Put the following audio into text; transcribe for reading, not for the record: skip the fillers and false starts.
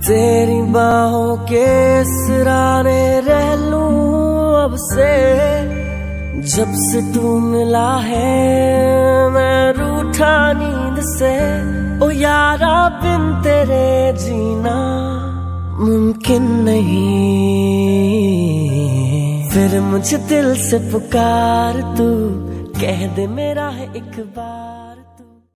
तेरी बाहों के सिरहाने रह लूं अब से। जब से तू मिला है मैं रूठा नींद से। ओ यारा बिन तेरे जीना मुमकिन नहीं। फिर मुझे दिल से पुकार तू, कह दे मेरा है एक बार।